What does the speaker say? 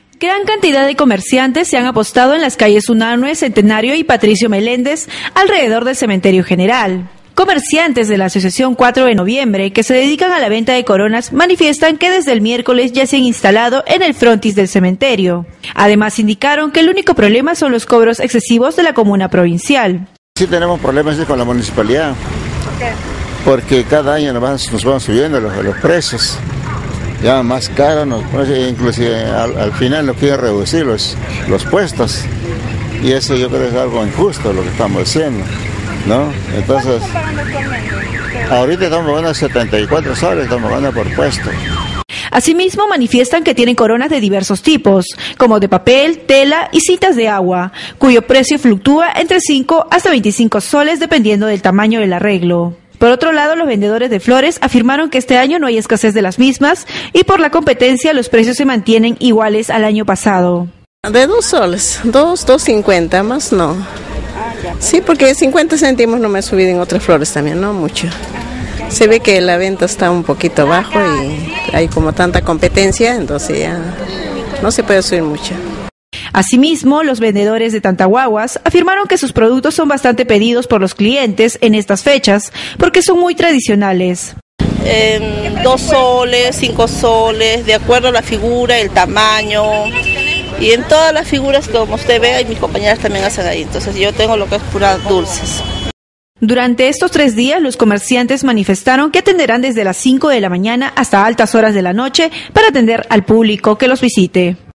Gran cantidad de comerciantes se han apostado en las calles Unanue, Centenario y Patricio Meléndez alrededor del Cementerio General. Comerciantes de la Asociación 4 de Noviembre, que se dedican a la venta de coronas, manifiestan que desde el miércoles ya se han instalado en el frontis del cementerio. Además, indicaron que el único problema son los cobros excesivos de la comuna provincial. Sí tenemos problemas con la municipalidad, porque cada año nos van subiendo los precios. Ya más caro, inclusive al final nos quieren reducir los puestos, y eso yo creo que es algo injusto lo que estamos haciendo, ¿no? Entonces, ahorita estamos pagando 74 soles, estamos pagando por puesto. Asimismo, manifiestan que tienen coronas de diversos tipos, como de papel, tela y cintas de agua, cuyo precio fluctúa entre 5 hasta 25 soles dependiendo del tamaño del arreglo. Por otro lado, los vendedores de flores afirmaron que este año no hay escasez de las mismas y por la competencia los precios se mantienen iguales al año pasado. De 2 soles, 2.50, más no. Sí, porque 50 céntimos no me he subido en otras flores también, no mucho. Se ve que la venta está un poquito bajo y hay como tanta competencia, entonces ya no se puede subir mucho. Asimismo, los vendedores de Tantahuaguas afirmaron que sus productos son bastante pedidos por los clientes en estas fechas porque son muy tradicionales. 2 soles, 5 soles, de acuerdo a la figura, el tamaño, y en todas las figuras como usted ve, y mis compañeras también hacen ahí, entonces yo tengo lo que es puras dulces. Durante estos 3 días, los comerciantes manifestaron que atenderán desde las 5 de la mañana hasta altas horas de la noche para atender al público que los visite.